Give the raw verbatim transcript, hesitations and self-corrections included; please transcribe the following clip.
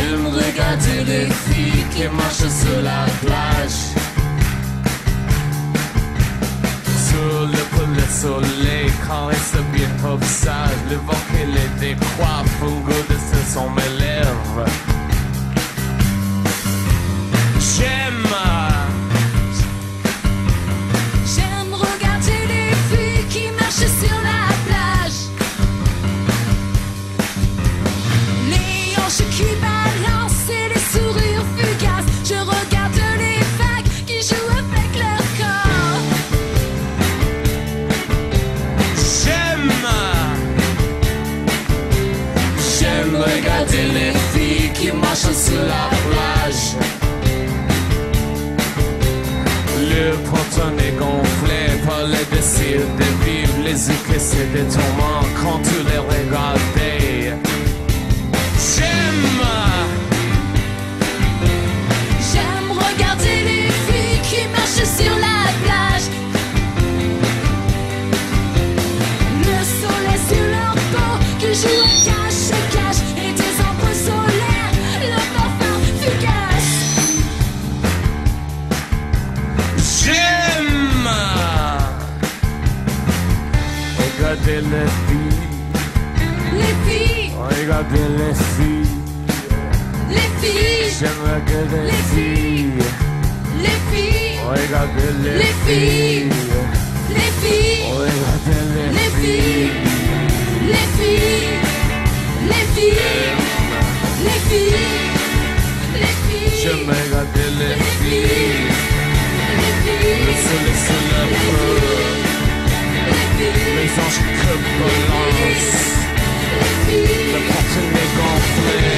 J'aime regarder les filles qui marchent sur la plage. Sous le le soleil caresse bien ton visage. Le vent qui les décoiffe, un goût de ce sont mes lèvres. J'aime J'aime regarder les filles qui marchent sur la plage. Les hanches qui balancent et les sourires fugaces. Je regarde les vagues qui jouent avec leur corps. J'aime J'aime regarder les filles qui marchent sur la plage. Le printemps est gonflé par le désir de vivre. Les yeux que c'est des tourments quand tu les regardais. J'aime J'aime regarder les filles qui marchent sur la plage. Le soleil sur leur peau qui joue à cache-cache. Et des ombres solaires, le parfum fugace. J'aime regarder les filles. Les filles, Regarder les filles. les filles, J'aime regarder Les les filles. les filles, Regarder les Les filles. filles. les filles, Regarder Les les filles. filles. les filles, les filles, les filles, les filles. J'aime regarder les filles. Les filles, Le soleil sur la peau. les filles, Les anges que balancent. les filles. Le porte-nez gonflé.